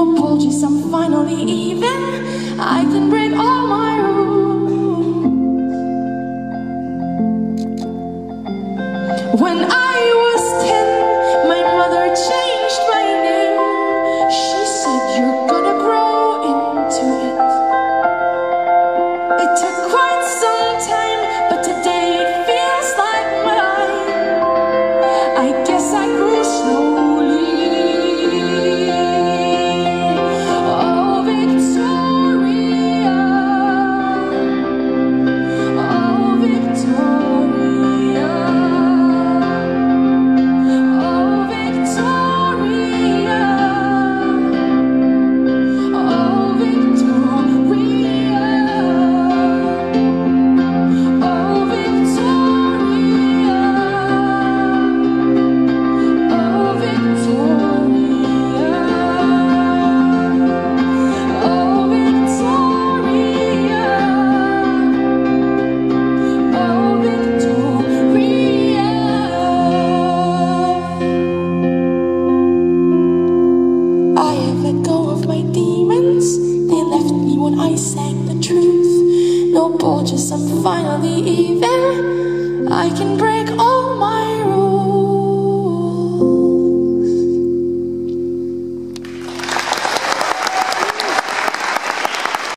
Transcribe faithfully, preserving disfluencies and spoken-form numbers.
no apologies, I'm finally even. I can break all my rules. When I was ten, my mother changed my name. She said, you're gonna grow into it. It took quite some time, but today it feels like mine. I guess I grew slowly. Oh, Victoria. Oh, Victoria. Oh, Victoria. Oh, Victoria. Oh, Victoria. Oh, Victoria. Oh, Victoria. Oh, Victoria. I have let go of my demons. They left me when I sang the truth. No apologies, I'm finally even. I can break all my